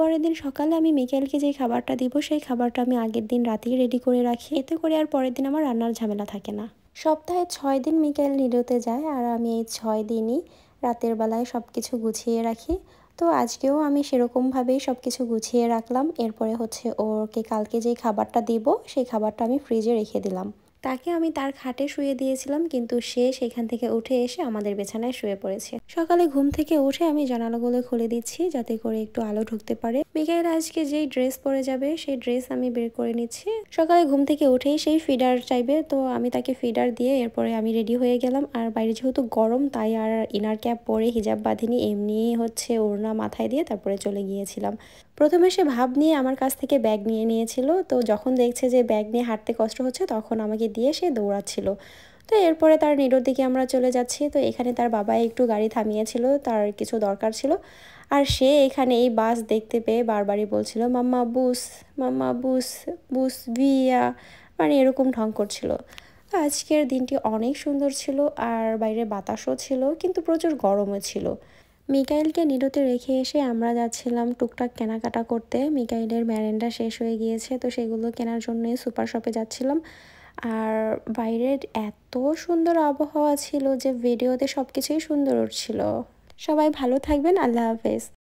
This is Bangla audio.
পরের দিন সকালে আমি মিকাইলকে যে খাবারটা দিব সেই খাবারটা আমি আগের দিন রাতেই রেডি করে রাখি, এতে করে আর পরের দিন আমার রান্নার ঝামেলা থাকে না। সপ্তাহে 6 দিন মিকাইল নিডোতে যায় আর আমি এই 6 দিনই রাতের বেলায় সব কিছু গুছিয়ে রাখি। তো আজকেও আমি সেরকমভাবেই সব কিছু গুছিয়ে রাখলাম। এরপরে হচ্ছে ওকে কালকে যেই খাবারটা দিব সেই খাবারটা আমি ফ্রিজে রেখে দিলাম। তাকে আমি তার খাটে শুয়ে দিয়েছিলাম, কিন্তু সে সেখান থেকে উঠে এসে আমাদের বিছানায় শুয়ে পড়েছে। সকালে ঘুম থেকে উঠে আমি জানালাগুলো খুলে দিচ্ছি যাতে করে একটু আলো ঢুকতে পারে। মিকাইল আজকে যেই ড্রেস পরে যাবে সেই ড্রেস আমি বের করে নিচ্ছি। সকালে ঘুম থেকে উঠেই সেই ফিডার চাইবে, তো আমি তাকে ফিডার দিয়ে এরপরে আমি রেডি হয়ে গেলাম। আর বাইরে যেহেতু গরম তাই আর ইনার ক্যাপ পরে হিজাব বাঁধিনি, এমনি হচ্ছে ওড়না মাথায় দিয়ে তারপরে চলে গিয়েছিলাম। প্রথমে সে ভাব নিয়ে আমার কাছ থেকে ব্যাগ নিয়ে নিয়েছিল, তো যখন দেখছে যে ব্যাগ নিয়ে হাঁটতে কষ্ট হচ্ছে তখন আমাকে দিয়ে সে দৌড়াচ্ছিল। তো এরপরে তার নিডোর দিকে আমরা চলে যাচ্ছি। তো এখানে তার বাবা একটু গাড়ি থামিয়েছিল, তার কিছু দরকার ছিল। আর সে এখানে এই বাস দেখতে পেয়ে বারবারই বলছিল মাম্মা বুস বুস ভিয়া, মানে এরকম ঢং করছিল। তো আজকের দিনটি অনেক সুন্দর ছিল আর বাইরে বাতাসও ছিল, কিন্তু প্রচুর গরমও ছিল। মিকাইলকে নিডোতে রেখে এসে আমরা যাচ্ছিলাম টুকটাক কেনাকাটা করতে। মিকাইলের ম্যারেন্ডা শেষ হয়ে গিয়েছে, তো সেগুলো কেনার জন্যই সুপার শপে যাচ্ছিলাম। আর বাইরের এত সুন্দর আবহাওয়া ছিল যে ভিডিওতে সব কিছুই সুন্দর উঠছিল। সবাই ভালো থাকবেন, আল্লাহ হাফেজ।